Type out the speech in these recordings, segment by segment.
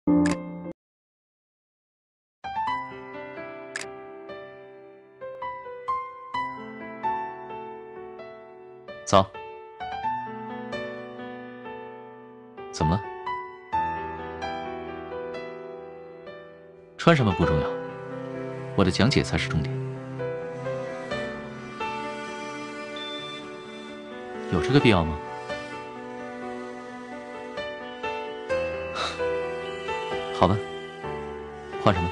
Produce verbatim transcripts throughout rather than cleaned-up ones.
早。怎么了？穿什么不重要，我的讲解才是重点。有这个必要吗？好吧，换什么？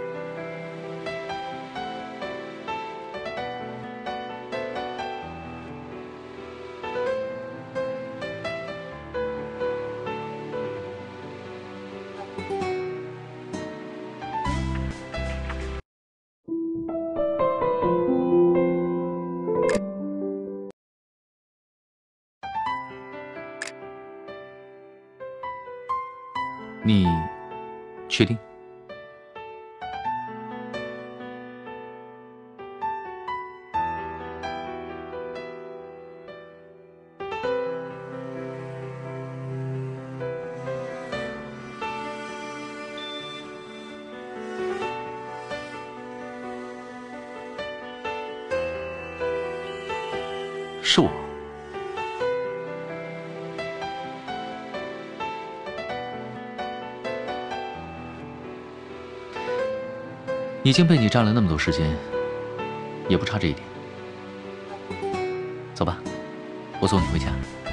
你确定？是我。已经被你占了那么多时间，也不差这一点。走吧，我送你回家。